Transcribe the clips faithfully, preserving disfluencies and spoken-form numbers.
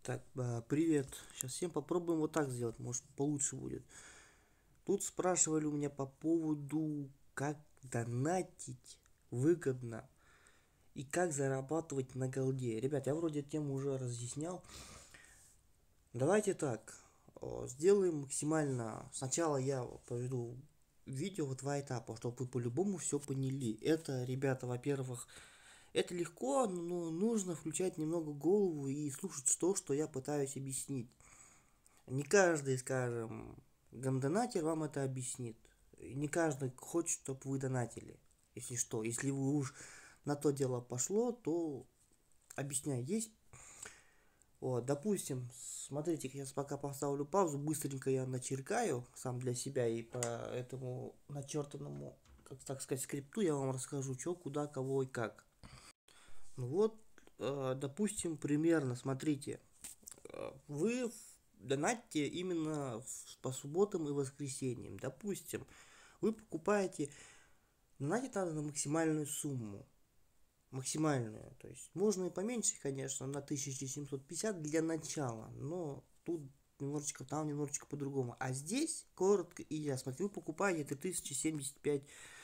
Так, а, привет. Сейчас всем попробуем вот так сделать, может получше будет. Тут спрашивали у меня по поводу, как донатить выгодно и как зарабатывать на голде. Ребят, я вроде тему уже разъяснял. Давайте так, о, сделаем максимально. Сначала я поведу видео в два этапа, чтобы вы по-любому все поняли. Это, ребята, во-первых, это легко, но нужно включать немного голову и слушать то, что я пытаюсь объяснить. Не каждый, скажем, гандонатер вам это объяснит. Не каждый хочет, чтобы вы донатили. Если что, если вы уж на то дело пошло, то объясняю. Есть, вот, допустим, смотрите, я пока поставлю паузу, быстренько я начеркаю сам для себя и по этому начертанному, как так сказать, скрипту я вам расскажу, что, куда, кого и как. Ну вот, э, допустим, примерно, смотрите, э, вы донатьте именно по субботам и воскресеньям. Допустим, вы покупаете, донатить надо на максимальную сумму. Максимальную. То есть можно и поменьше, конечно, на тысяча семьсот пятьдесят для начала, но тут немножечко там, немножечко по-другому. А здесь, коротко и ясно, вы покупаете три тысячи семьдесят пять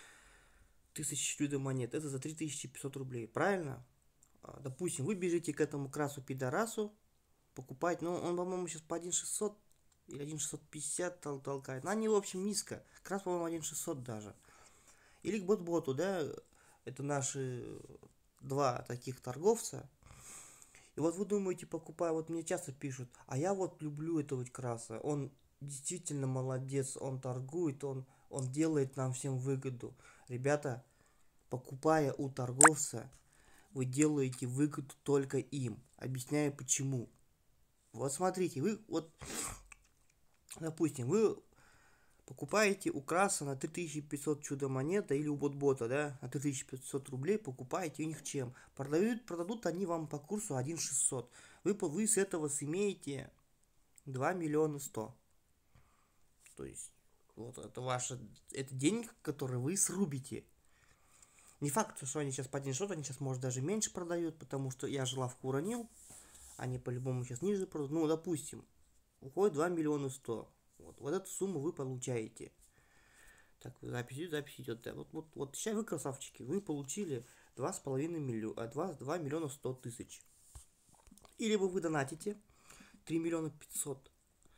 тысяч чудо монет. Это за три тысячи пятьсот рублей, правильно? Допустим, вы бежите к этому красу-пидорасу, покупать, ну, он, по-моему, сейчас по один шестьсот или один шестьсот пятьдесят тол толкает. Ну, они, в общем, низко. Как раз, по-моему, один шестьсот даже. Или к бот-боту, да, это наши два таких торговца. И вот вы думаете, покупая, вот мне часто пишут, а я вот люблю этого краса, он действительно молодец, он торгует, он, он делает нам всем выгоду. Ребята, покупая у торговца, вы делаете выгоду только им. Объясняю почему. Вот смотрите, вы вот, допустим, вы покупаете у Краса на три тысячи пятьсот чудо-монета или у Ботбота, да, на три тысячи пятьсот рублей покупаете у них чем? Продают, продадут они вам по курсу один шестьсот. Вы, вы с этого сымеете два миллиона сто. То есть, вот это ваши, это денег, которые вы срубите. Не факт, что они сейчас по один шестьсот, они сейчас, может, даже меньше продают, потому что я же лавку уронил. Они по-любому сейчас ниже продают. Ну, допустим, уходит два миллиона сто. Вот, вот эту сумму вы получаете. Так, запись идет, запись идет. Да. Вот, вот, вот сейчас вы красавчики. Вы получили два с половиной миллиона, два миллиона сто тысяч. Или вы донатите три миллиона пятьсот.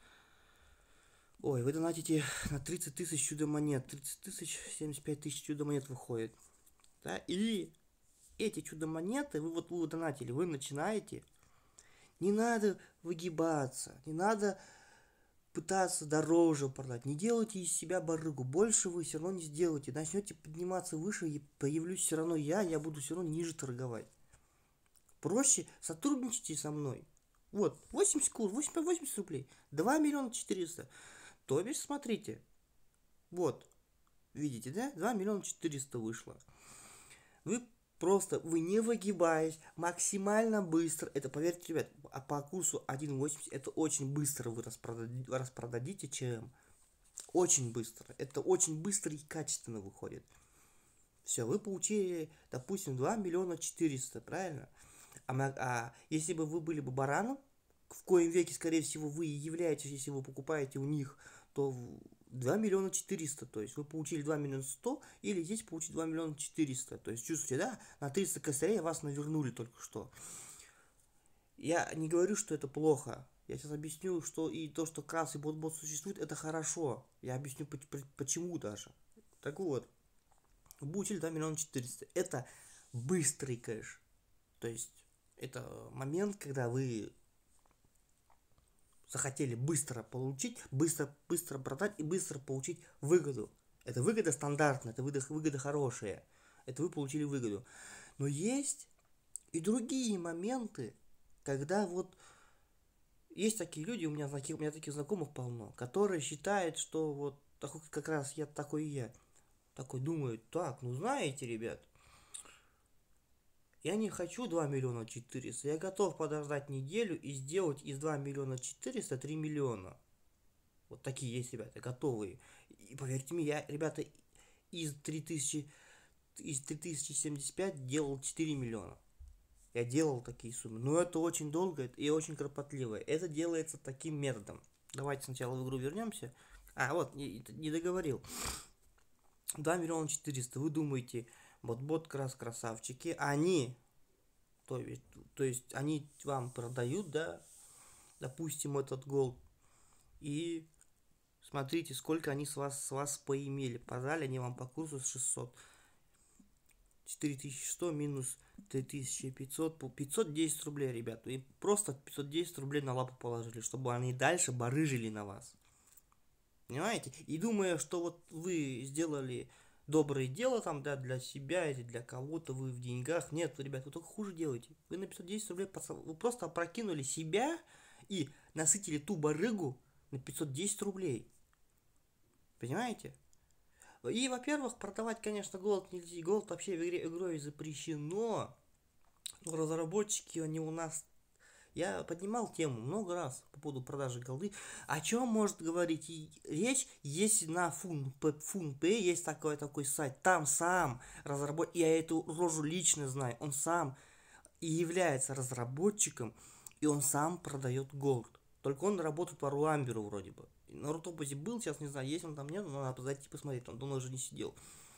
Ой, вы донатите на тридцать тысяч чудо-монет. тридцать тысяч, семьдесят пять тысяч чудо-монет выходит. Да? Или эти чудо-монеты, вы вот вы донатили, вы начинаете. Не надо выгибаться, не надо пытаться дороже продать. Не делайте из себя барыгу. Больше вы все равно не сделаете. Начнете подниматься выше, и появлюсь все равно я, я буду все равно ниже торговать. Проще сотрудничайте со мной. Вот, восемьдесят кур, восемьдесят, восемьдесят рублей. два миллиона четыреста. То бишь, смотрите. Вот, видите, да? два миллиона четыреста вышло. Вы просто, вы не выгибаясь, максимально быстро, это, поверьте, ребят, а по курсу один восемьдесят это очень быстро вы распродадите, распродадите ЧМ. Очень быстро. Это очень быстро и качественно выходит. Все, вы получили, допустим, два миллиона четыреста, правильно? А, а если бы вы были бы бараном, в коем веке, скорее всего, вы и являетесь, если вы покупаете у них, то два миллиона четыреста, то есть вы получили два миллиона сто, или здесь получили два миллиона четыреста, то есть чувствуете, да, на триста косарей вас навернули только что. Я не говорю, что это плохо, я сейчас объясню, что и то, что крас и бот-бот существует, это хорошо, я объясню почему даже. Так вот, вы получили два миллиона четыреста, это быстрый кэш, то есть это момент, когда вы захотели быстро получить, быстро, быстро продать и быстро получить выгоду. Это выгода стандартная, это выгода, выгода хорошая. Это вы получили выгоду. Но есть и другие моменты, когда вот есть такие люди, у меня, таких, у меня таких знакомых полно, которые считают, что вот такой, как раз я такой и я. Такой думают, так, ну знаете, ребят, я не хочу два миллиона четыреста, я готов подождать неделю и сделать из два миллиона четыреста три миллиона. Вот такие есть ребята, готовые. И поверьте мне, я, ребята, из три тысячи, из три тысячи семьдесят пять делал четыре миллиона. Я делал такие суммы. Но это очень долго и очень кропотливо. Это делается таким методом. Давайте сначала в игру вернемся. А, вот, не, не договорил. два миллиона четыреста. Вы думаете, вот бот крас красавчики. Они, то есть, то есть они вам продают, да, допустим, этот голд. И смотрите, сколько они с вас, с вас поимели. Продали они вам по курсу с шестьсот. четыре тысячи сто минус три тысячи пятьсот. пятьсот десять рублей, ребят. И просто пятьсот десять рублей на лапу положили, чтобы они дальше барыжили на вас. Понимаете? И думая, что вот вы сделали доброе дело там, да, для себя или для кого-то, вы в деньгах. Нет, ребят, вы только хуже делаете. Вы на пятьсот десять рублей, вы просто опрокинули себя и насытили ту барыгу на пятьсот десять рублей. Понимаете? И, во-первых, продавать, конечно, голд нельзя. Голд вообще в игре игрой запрещено. Но разработчики, они у нас... Я поднимал тему много раз по поводу продажи голды. О чем может говорить и речь, если на FunPay есть такой такой сайт. Там сам разработчик, я эту рожу лично знаю, он сам и является разработчиком, и он сам продает голд. Только он работает по Руамберу вроде бы. На Рутопозе был, сейчас не знаю, есть он там, нет, но надо зайти посмотреть, он давно уже не сидел.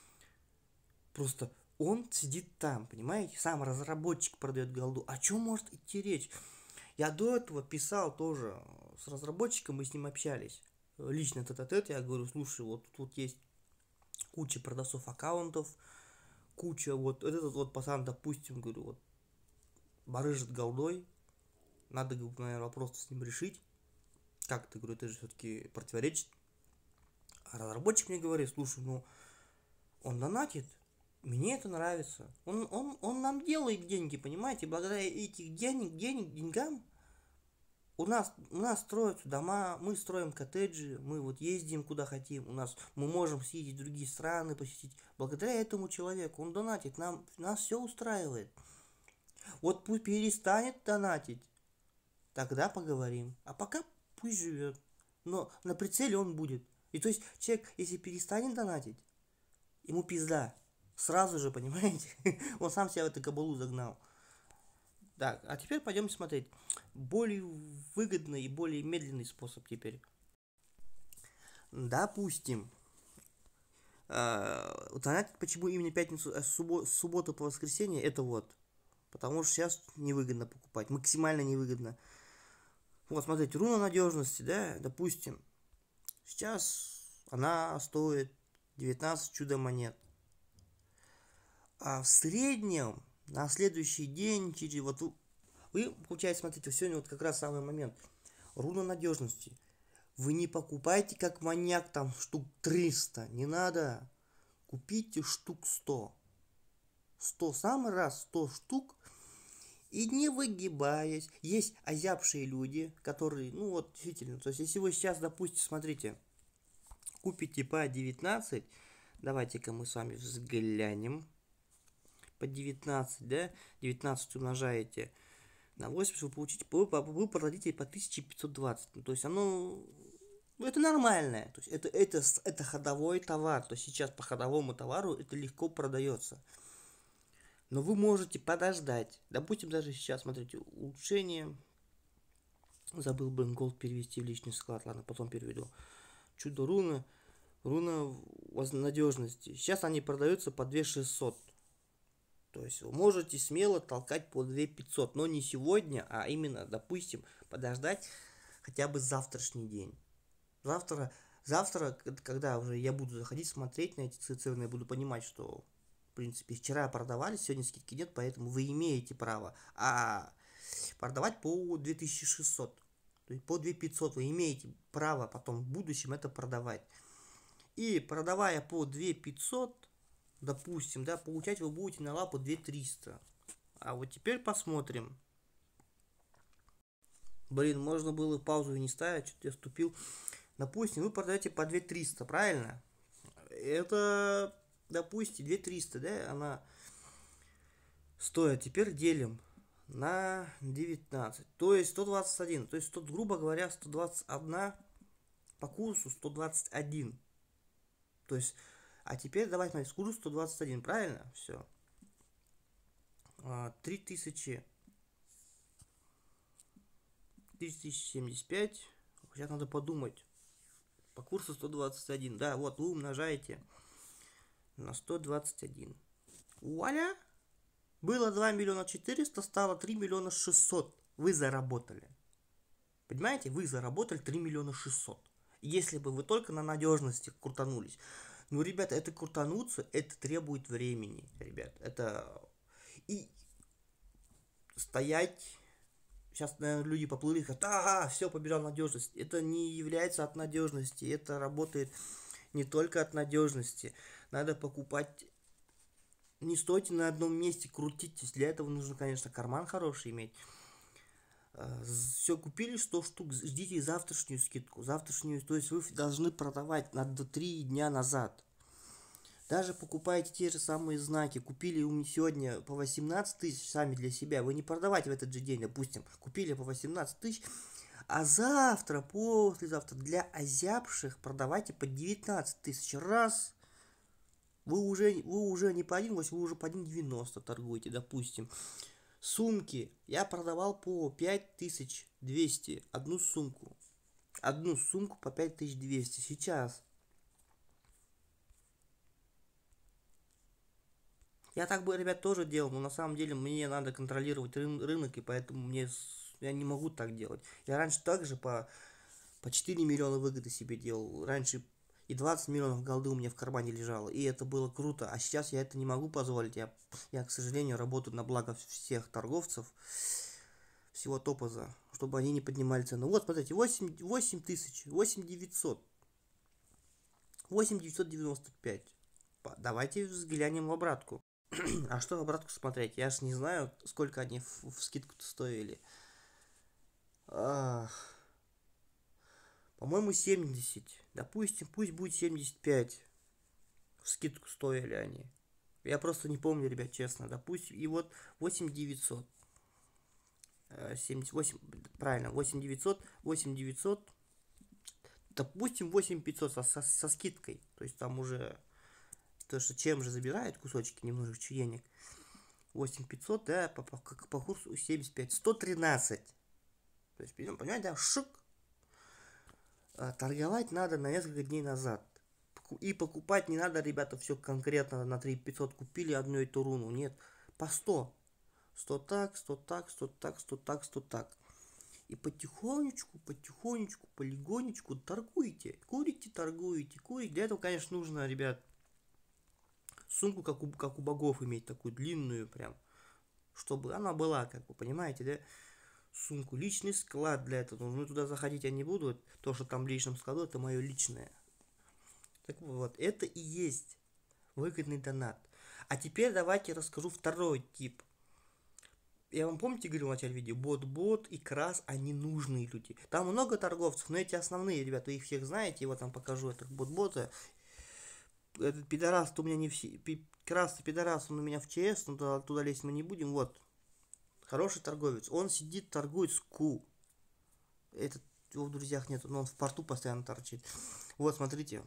Просто он сидит там, понимаете, сам разработчик продает голду. О чем может идти речь? Я до этого писал тоже с разработчиком, мы с ним общались. Лично тет-а-тет, я говорю, слушай, вот тут вот есть куча продавцов аккаунтов, куча, вот этот вот пацан, допустим, говорю, вот барыжит голдой, надо, наверное, вопрос с ним решить. Как ты, говорю, это же все-таки противоречит. А разработчик мне говорит, слушай, ну, он донатит, мне это нравится. Он, он, он нам делает деньги, понимаете? Благодаря этих денег, денег, деньгам у нас, у нас строятся дома, мы строим коттеджи, мы вот ездим куда хотим, у нас мы можем съездить в другие страны, посетить. Благодаря этому человеку он донатит, нам, нас все устраивает. Вот пусть перестанет донатить, тогда поговорим. А пока пусть живет. Но на прицеле он будет. И то есть человек, если перестанет донатить, ему пизда. Сразу же, понимаете? Он сам себя в эту кабалу загнал. Так, а теперь пойдем смотреть. Более выгодный и более медленный способ теперь. Допустим, э, донатить почему именно пятницу, а суббо, субботу по воскресенье, это вот. Потому что сейчас невыгодно покупать, максимально невыгодно. Вот, смотрите, руна надежности, да, допустим, сейчас она стоит девятнадцать чудо-монет. А в среднем на следующий день, через вот вы, вы получаете, смотрите, сегодня вот как раз самый момент. Руна надежности. Вы не покупайте как маньяк там штук триста, не надо. Купите штук сто. сто, самый раз сто штук. И не выгибаясь. Есть озябшие люди, которые, ну вот, действительно, то есть если вы сейчас, допустим, смотрите, купите по девятнадцать, давайте-ка мы с вами взглянем. По девятнадцать, да, девятнадцать умножаете на восемьдесят, вы получите, вы, вы продадите по тысяча пятьсот двадцать, ну, то есть оно, ну, это нормальное, то есть это, это, это ходовой товар, то есть сейчас по ходовому товару это легко продается, но вы можете подождать, допустим, даже сейчас, смотрите, улучшение, забыл бы голд перевести в личный склад, ладно, потом переведу, чудо руна, руна надежности, сейчас они продаются по две тысячи шестьсот. То есть вы можете смело толкать по две тысячи пятьсот, но не сегодня, а именно, допустим, подождать хотя бы завтрашний день. Завтра, завтра, когда уже я буду заходить, смотреть на эти цены, я буду понимать, что, в принципе, вчера продавались, сегодня скидки нет, поэтому вы имеете право. А продавать по две тысячи шестьсот, то есть по две тысячи пятьсот вы имеете право потом в будущем это продавать. И продавая по две тысячи пятьсот, допустим, да, получать вы будете на лапу две тысячи триста. А вот теперь посмотрим. Блин, можно было паузу и не ставить, что-то я вступил. Допустим, вы продаете по две тысячи триста, правильно? Это, допустим, две тысячи триста, да, она стоит. Теперь делим на девятнадцать, то есть сто двадцать один. То есть, сто, грубо говоря, сто двадцать один по курсу сто двадцать один. То есть... А теперь давайте смотреть, курс сто двадцать один, правильно? Все. три тысячи, три тысячи семьдесят пять. Сейчас надо подумать. По курсу сто двадцать один. Да, вот вы умножаете на сто двадцать один. Вуаля! Было два миллиона четыреста, стало три миллиона шестьсот. Вы заработали. Понимаете? Вы заработали три миллиона шестьсот. Если бы вы только на надежности крутанулись. Ну, ребята, это крутануться, это требует времени, ребят. Это... И стоять... Сейчас, наверное, люди поплыли и говорят, ага, все, побежал надежность. Это не является от надежности. Это работает не только от надежности. Надо покупать... Не стойте на одном месте, крутитесь. Для этого нужно, конечно, карман хороший иметь. Все, купили сто штук, ждите завтрашнюю скидку. Завтрашнюю, то есть вы должны продавать на три дня назад. Даже покупаете те же самые знаки. Купили у меня сегодня по восемнадцать тысяч сами для себя. Вы не продавайте в этот же день, допустим. Купили по восемнадцать тысяч. А завтра, послезавтра для озябших продавайте по девятнадцать тысяч. Раз. Вы уже, вы уже не по один восемь, вы уже по один девяносто торгуете, допустим. Сумки. Я продавал по пять тысяч двести. Одну сумку. Одну сумку по пять тысяч двести. Сейчас. Я так бы, ребят, тоже делал, но на самом деле мне надо контролировать рын рынок, и поэтому мне я не могу так делать. Я раньше также по, по четыре миллиона выгоды себе делал. Раньше и двадцать миллионов голды у меня в кармане лежало, и это было круто. А сейчас я это не могу позволить. Я, я к сожалению, работаю на благо всех торговцев, всего топоза, чтобы они не поднимали цену. Вот, смотрите, восемь тысяч, восемь девятьсот, восемь девятьсот девяносто пять. Давайте взглянем в обратку. А что в обратку смотреть? Я ж не знаю, сколько они в, в скидку-то стоили. Ах. По-моему, семьдесят. Допустим, пусть будет семьдесят пять. В скидку стоили они. Я просто не помню, ребят, честно. Допустим, и вот восемь девятьсот. семьдесят восемь, правильно, восемь девятьсот, восемь девятьсот. Допустим, восемь пятьсот со, со, со скидкой. То есть там уже... То, что чем же забирают кусочки немножечко денег. восемь пятьсот, да, по, по, по курсу семьдесят пять. сто тринадцать. То есть, понимаете, да, шик. А, торговать надо на несколько дней назад. И покупать не надо, ребята, все конкретно на три пятьсот купили одну эту руну. Нет, по сто. сто так, сто так, сто так, сто так, сто так. И потихонечку, потихонечку, полигонечку торгуете. Курите, торгуете, курите. Для этого, конечно, нужно, ребят, сумку, как у, как у богов, иметь такую длинную прям, чтобы она была, как вы понимаете, да, сумку, личный склад для этого, ну туда заходить я не буду, то, что там в личном складу, это мое личное. Так вот, это и есть выгодный донат. А теперь давайте расскажу второй тип. Я вам, помните, говорил в начале видео, бот-бот и крас, они нужные люди. Там много торговцев, но эти основные, ребята, вы их всех знаете, я вот вам покажу этот бот-бота. Этот пидорас у меня не все. Красный пидорас, он у меня в ЧС, но туда, туда лезть мы не будем. Вот. Хороший торговец. Он сидит, торгует с Q. Этот его в друзьях нет, но он в порту постоянно торчит. Вот, смотрите.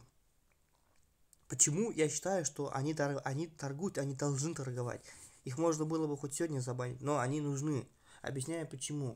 Почему я считаю, что они, тор... они торгуют, они должны торговать. Их можно было бы хоть сегодня забанить, но они нужны. Объясняю почему.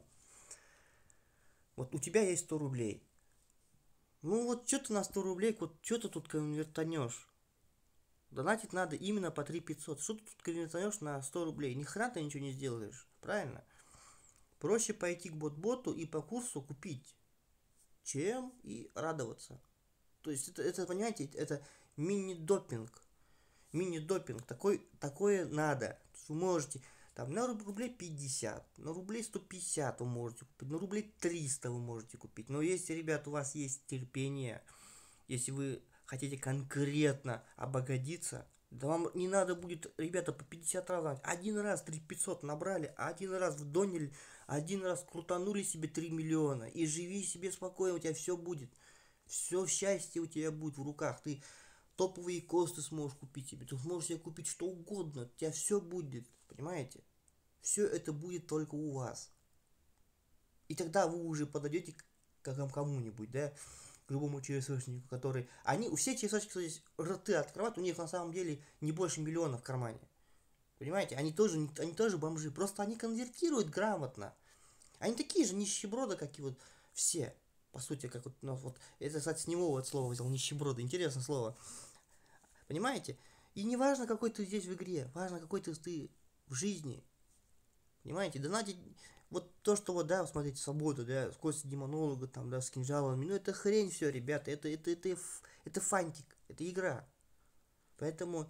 Вот у тебя есть сто рублей. Ну вот что ты на сто рублей, вот что ты тут конвертанешь? Донатить надо именно по три пятьсот. Что ты тут конвертанешь на сто рублей? Ни хрена ты ничего не сделаешь. Правильно? Проще пойти к бот-боту и по курсу купить, чем и радоваться. То есть это, это понимаете, это мини-допинг. Мини-допинг. Такой, такое надо. Вы можете там на рублей пятьдесят, на рублей сто пятьдесят вы можете купить, на рублей триста вы можете купить. Но если, ребят, у вас есть терпение, если вы хотите конкретно обогатиться, да вам не надо будет, ребята, по пятьдесят раз. Один раз три пятьсот набрали, один раз вдонили, один раз крутанули себе три миллиона. И живи себе спокойно, у тебя все будет. Все счастье у тебя будет в руках. Ты топовые косты сможешь купить себе. Ты сможешь себе купить что угодно. У тебя все будет. Понимаете? Все это будет только у вас. И тогда вы уже подойдете к кому-нибудь, да? К любому ЧСВшнику, который... Они, все ЧСВшники, кстати, рты открывают, у них на самом деле не больше миллиона в кармане. Понимаете, они тоже, они тоже бомжи, просто они конвертируют грамотно. Они такие же нищеброды, как и вот все. По сути, как вот, ну, вот это, кстати, с него вот слово взял, нищеброды, интересное слово. Понимаете? И не важно, какой ты здесь в игре, важно, какой ты, ты в жизни. Понимаете? Донатить, вот то, что вот, да, смотрите, свободу, да, с Костей демонолога, там, да, с кинжалами, ну, это хрень все, ребята, это, это, это, это, это фантик, это игра. Поэтому,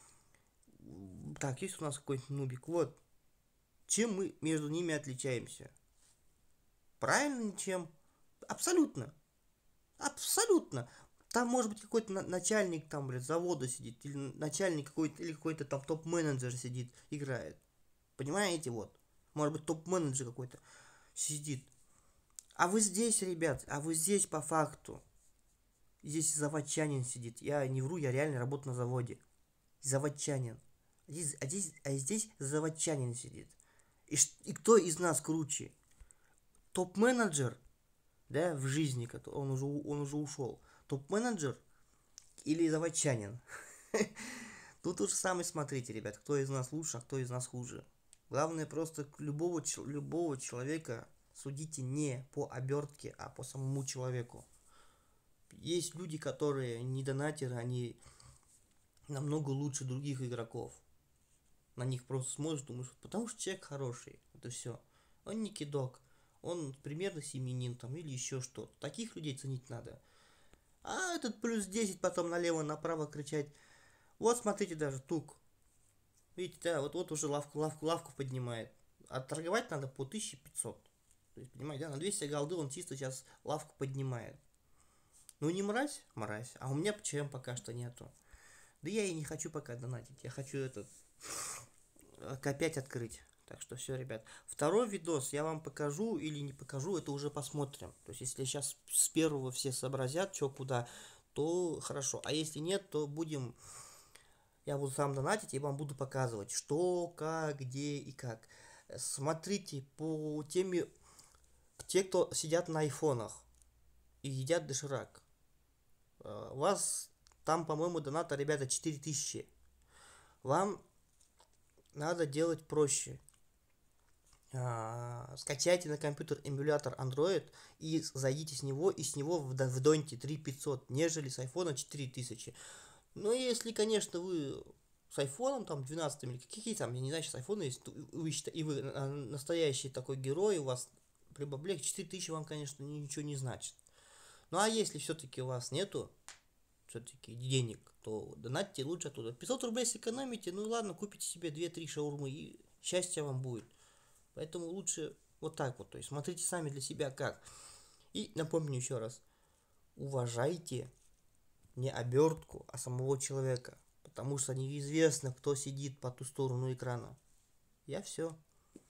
так, есть у нас какой-нибудь нубик, вот, чем мы между ними отличаемся? Правильно, ничем. Абсолютно. Абсолютно. Там может быть какой-то на- начальник там, блядь, завода сидит, или начальник какой-то, или какой-то там топ-менеджер сидит, играет. Понимаете, вот. Может быть, топ-менеджер какой-то сидит. А вы здесь, ребят, а вы здесь по факту. Здесь заводчанин сидит. Я не вру, я реально работаю на заводе. Заводчанин. А здесь, а здесь, а здесь заводчанин сидит. И, и кто из нас круче? Топ-менеджер, да, в жизни, он уже, он уже ушел. Топ-менеджер или заводчанин? Тут уже сами смотрите, ребят, кто из нас лучше, а кто из нас хуже. Главное просто любого, любого человека судите не по обертке, а по самому человеку. Есть люди, которые не донатеры, они намного лучше других игроков. На них просто смотришь, думаешь, потому что человек хороший, это все. Он не кидок, он примерно семьянин там или еще что-то. Таких людей ценить надо. А этот плюс десять потом налево-направо кричать. Вот смотрите, даже тук. Видите, да, вот, вот уже лавку, лавку, лавку поднимает. А торговать надо по тысяче пятьсот. То есть, понимаете, да, на двести голды он чисто сейчас лавку поднимает. Ну не мразь, мразь. А у меня ПЧМ пока что нету. Да я и не хочу пока донатить. Я хочу этот опять открыть. Так что все, ребят. Второй видос я вам покажу или не покажу, это уже посмотрим. То есть, если сейчас с первого все сообразят, что куда, то хорошо. А если нет, то будем... Я буду сам донатить и вам буду показывать, что, как, где и как. Смотрите, по теме... Те, кто сидят на айфонах и едят доширак. У вас там, по-моему, доната, ребята, четыре тысячи. Вам надо делать проще. Скачайте на компьютер эмулятор Android и зайдите с него, и с него вдоньте три тысячи пятьсот, нежели с айфона четыре тысячи. Ну, если, конечно, вы с айфоном, там, двенадцатым, или какие там, я не знаю, сейчас айфоны есть, вы, и вы настоящий такой герой, у вас при бабле четыре тысячи вам, конечно, ничего не значит. Ну, а если все-таки у вас нету все-таки денег, то донатьте лучше оттуда. пятьсот рублей сэкономите, ну ладно, купите себе две-три шаурмы, и счастье вам будет. Поэтому лучше вот так вот, то есть смотрите сами для себя как. И напомню еще раз, уважайте не обертку, а самого человека, потому что неизвестно, кто сидит по ту сторону экрана. Я все.